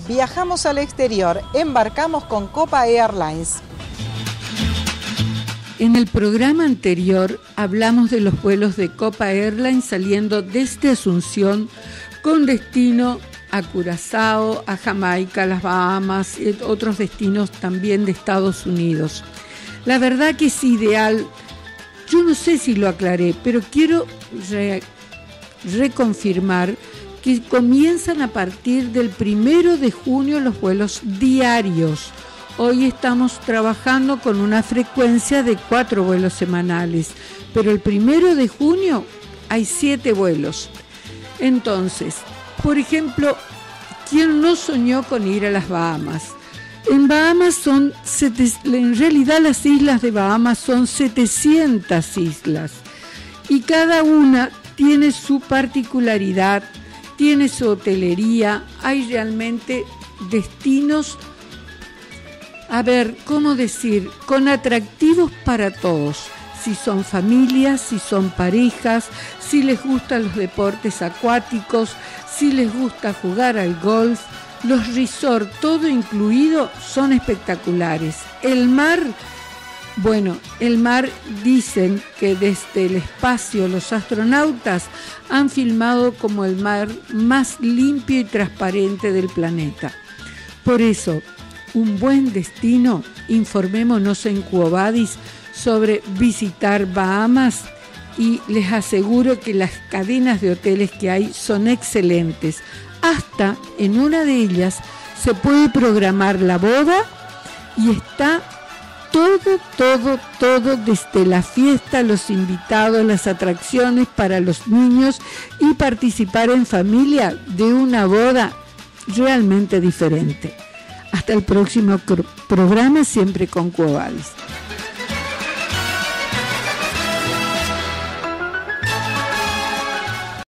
Viajamos al exterior, embarcamos con Copa Airlines. En el programa anterior hablamos de los vuelos de Copa Airlines saliendo desde Asunción con destino a Curazao, a Jamaica, las Bahamas y otros destinos también de Estados Unidos. La verdad que es ideal, yo no sé si lo aclaré, pero quiero reconfirmar que comienzan a partir del 1 de junio los vuelos diarios. Hoy estamos trabajando con una frecuencia de 4 vuelos semanales, pero el 1 de junio hay 7 vuelos. Entonces, por ejemplo, ¿quién no soñó con ir a las Bahamas? En Bahamas en realidad las islas de Bahamas son 700 islas y cada una tiene su particularidad, tiene su hotelería, hay realmente destinos, con atractivos para todos. Si son familias, si son parejas, si les gustan los deportes acuáticos, si les gusta jugar al golf, los resorts, todo incluido, son espectaculares. El mar dicen que desde el espacio los astronautas han filmado como el mar más limpio y transparente del planeta. Por eso, un buen destino, informémonos en Quo Vadis sobre visitar Bahamas y les aseguro que las cadenas de hoteles que hay son excelentes. Hasta en una de ellas se puede programar la boda y está todo desde la fiesta, los invitados, las atracciones para los niños y participar en familia de una boda realmente diferente. Hasta el próximo programa, siempre con Quo Vadis.